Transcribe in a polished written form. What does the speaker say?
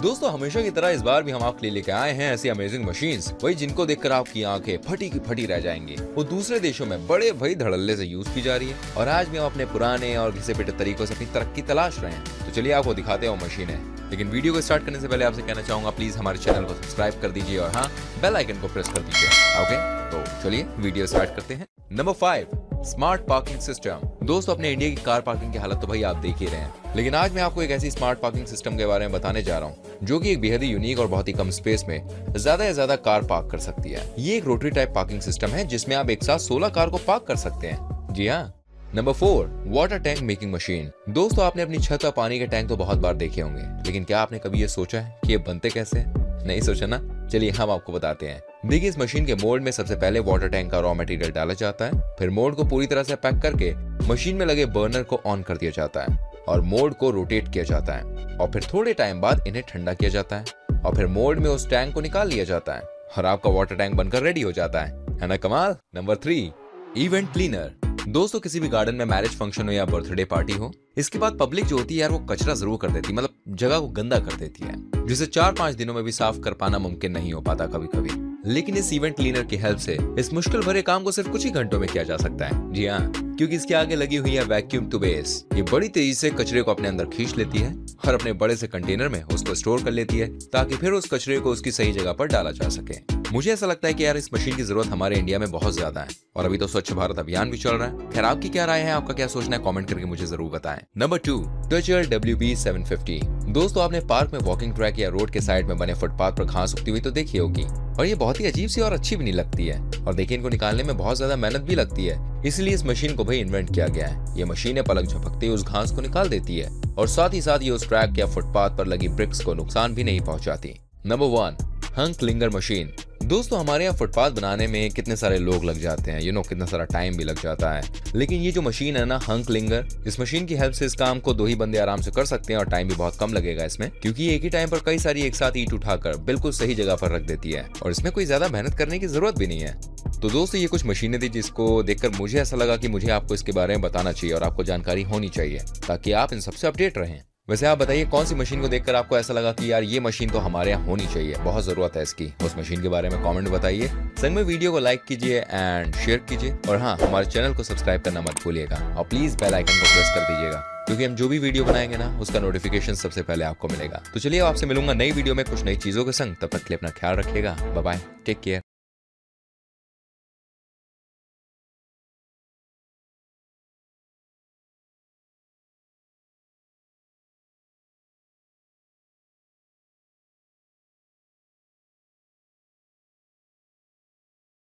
दोस्तों हमेशा की तरह इस बार भी हम आपके लिए लेके आए हैं ऐसी अमेजिंग मशीन्स, वही जिनको देखकर आपकी आंखें फटी की फटी रह जाएंगी। वो दूसरे देशों में बड़े भाई धड़ल्ले से यूज की जा रही है और आज भी हम अपने पुराने और घिसे पिटे तरीकों से अपनी तरक्की तलाश रहे हैं। तो चलिए आपको दिखाते हैं वो मशीनें। लेकिन वीडियो को स्टार्ट करने से पहले आपसे कहना चाहूंगा, प्लीज हमारे चैनल को सब्सक्राइब कर दीजिए और हाँ, बेल आइकन को प्रेस कर दीजिए। ओके, तो चलिए वीडियो स्टार्ट करते हैं। Number 5, smart parking system. दोस्तों अपने इंडिया की कार पार्किंग की हालत तो भाई आप देख ही रहे हैं, लेकिन आज मैं आपको एक ऐसी स्मार्ट पार्किंग सिस्टम के बारे में बताने जा रहा हूँ जो कि एक बेहद ही यूनिक और बहुत ही कम स्पेस में ज्यादा से ज्यादा कार पार्क कर सकती है। ये एक रोटरी टाइप पार्किंग सिस्टम है जिसमें आप एक साथ 16 कार को पार्क कर सकते हैं। जी हाँ। Number 4, water tank making machine. दोस्तों आपने अपनी छत पर पानी के टैंक तो बहुत बार देखे होंगे, लेकिन क्या आपने कभी ये सोचा है कि ये बनते कैसे हैं? नहीं सोचा ना? चलिए हम आपको बताते हैं। देखिए, इस मशीन के मोल्ड में सबसे पहले वाटर टैंक का रॉ मटेरियल डाला जाता है, फिर मोल्ड को पूरी तरह से पैक करके मशीन में लगे बर्नर को ऑन कर दिया जाता है और मोल्ड को रोटेट किया जाता है और फिर थोड़े टाइम बाद इन्हें ठंडा किया जाता है और फिर मोल्ड में उस टैंक को निकाल लिया जाता है और आपका वाटर टैंक बनकर रेडी हो जाता है ना कमाल। Number 3, event cleaner. दोस्तों किसी भी गार्डन में मैरिज फंक्शन हो या बर्थडे पार्टी हो, इसके बाद पब्लिक जो होती है यार वो कचरा जरूर कर देती है, मतलब जगह को गंदा कर देती है, जिसे 4-5 दिनों में भी साफ कर पाना मुमकिन नहीं हो पाता कभी कभी। लेकिन इस इवेंट क्लीनर की हेल्प से इस मुश्किल भरे काम को सिर्फ कुछ ही घंटों में किया जा सकता है। जी हाँ, क्योंकि इसके आगे लगी हुई है वैक्यूम टू बेस। ये बड़ी तेजी से कचरे को अपने अंदर खींच लेती है और अपने बड़े से कंटेनर में उसको स्टोर कर लेती है ताकि फिर उस कचरे को उसकी सही जगह पर डाला जा सके। मुझे ऐसा लगता है कि यार इस मशीन की जरूरत हमारे इंडिया में बहुत ज्यादा है और अभी तो स्वच्छ भारत अभियान भी चल रहा है। खैर आपकी क्या राय है, आपका क्या सोचना है, कमेंट करके मुझे जरूर बताएं। नंबर 2, टचर WB750। दोस्तों आपने पार्क में वॉकिंग ट्रैक या रोड के साइड में बने फुटपाथ पर घास उगती हुई तो देखी होगी और ये बहुत ही अजीब सी और अच्छी भी नहीं लगती है और देखिए इनको निकालने में बहुत ज्यादा मेहनत भी लगती है। इसलिए इस मशीन को भाई इन्वेंट किया गया है। ये मशीनें पलक झपकते उस घास को निकाल देती है और साथ ही साथ ये उस ट्रैक या फुटपाथ पर लगी ब्रिक्स को नुकसान भी नहीं पहुंचाती। नंबर 1, हंक लिंगर मशीन। दोस्तों हमारे यहाँ फुटपाथ बनाने में कितने सारे लोग लग जाते हैं, कितना सारा टाइम भी लग जाता है, लेकिन ये जो मशीन है ना हंक लिंगर, इस मशीन की हेल्प से इस काम को 2 ही बंदे आराम से कर सकते हैं और टाइम भी बहुत कम लगेगा इसमें, क्योंकि एक ही टाइम पर कई सारी एक साथ ईंट उठाकर बिल्कुल सही जगह पर रख देती है और इसमें कोई ज्यादा मेहनत करने की जरूरत भी नहीं है। तो दोस्तों ये कुछ मशीनें थी जिसको देखकर मुझे ऐसा लगा कि मुझे आपको इसके बारे में बताना चाहिए और आपको जानकारी होनी चाहिए ताकि आप इन सबसे अपडेट रहें। वैसे आप बताइए कौन सी मशीन को देखकर आपको ऐसा लगा कि यार ये मशीन तो हमारे यहाँ होनी चाहिए, बहुत जरूरत है इसकी। उस मशीन के बारे में कमेंट बताइए। संग में वीडियो को लाइक कीजिए एंड शेयर कीजिए और हाँ, हमारे चैनल को सब्सक्राइब करना मत भूलिएगा और प्लीज बेल आइकन को प्रेस कर दीजिएगा, क्योंकि हम जो भी वीडियो बनाएंगे ना उसका नोटिफिकेशन सबसे पहले आपको मिलेगा। तो चलिए आपसे मिलूंगा नई वीडियो में कुछ नई चीजों के संग। तब तक के लिए अपना ख्याल रखिएगा। Bye bye, take care.